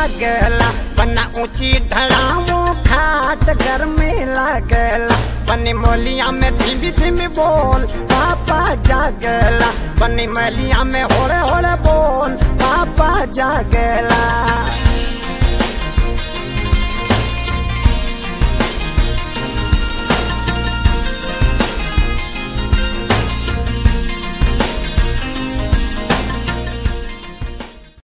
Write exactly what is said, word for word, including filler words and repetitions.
लागला, बना ऊंची ढलाओ घाट गर्मी लागला। बनी मोलिया में धीमी धीमी बोल पापा जागला, बनी मोलिया में होड़े होड़े बोल पापा जागला।